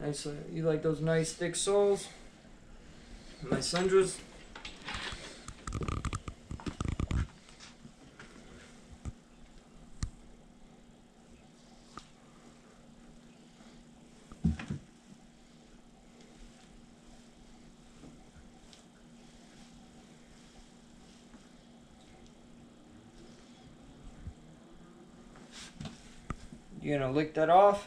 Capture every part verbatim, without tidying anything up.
Nice. Uh, you like those nice thick soles? My Sundra's. You're gonna lick that off.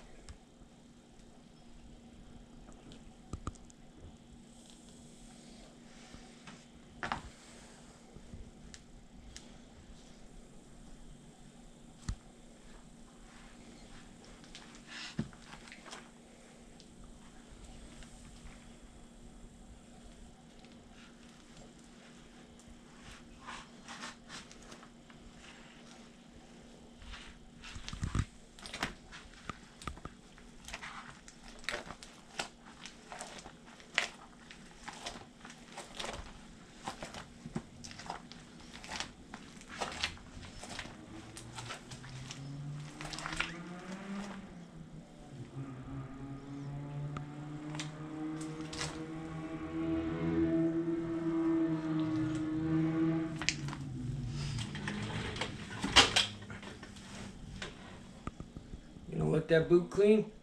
You know, let that boot clean.